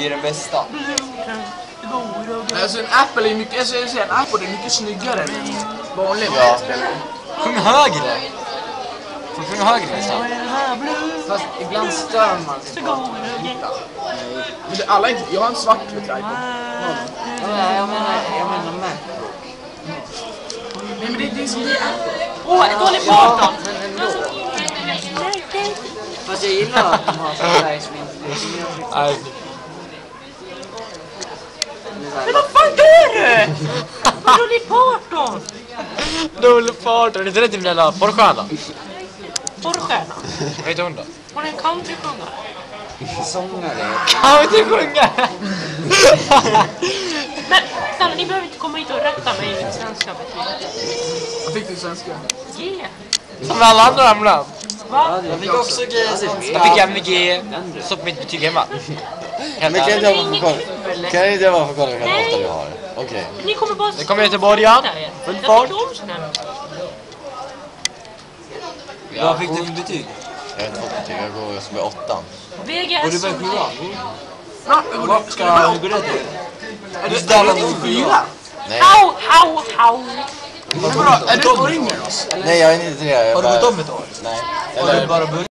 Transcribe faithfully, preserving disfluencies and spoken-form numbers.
är den bästa. Alltså en Apple är mycket, alltså, jag säger en iPod är mycket snyggare än en vanlig. Ja. Sjung högre. Får sjunga högre nästan. Fast ibland stör man sig på. Men det, alla inte, jag har en svart iPod. Nej, jag menar, jag menar Macbook. Nej men det, det är som det är Apple. Åh, en dålig parton! Men ändå. Fast jag gillar att de har sån färg som inte... Nej. Men vad fan gör du? Vad dålig parton? Dålig fart. Är det inte rätt i min jävla porrstjärna? Porrstjärna? Vad heter hon då? Hon är en countrysjungare. Sångare. Kan inte sjunga? Men snälla, ni behöver inte komma hit och rätta mig i mitt svenska betyg. Vad fick du svenska? G. Som alla andra hamnar. Va? Jag fick också G. Jag fick M V G. Så på mitt betyg hemma. Men kan inte jag bara få kolla? Kan inte jag bara få kolla hur ofta du har? Okej. Ni kommer bara... Det kommer Göteborg, ja. Full Jag fart. tycker om sån här. Vad fick du för betyg? Jag har inte fått betyg, jag går som är åttan. V G S som... Va? Vad ska hur går det till? Är det där någon fyra? Nej, How, how, how. Men vadå, är du ett år yngre än oss? nej jag är inte det. Jag Har du bara... gått om ett år? Nej. Har du Eller... bara börjat?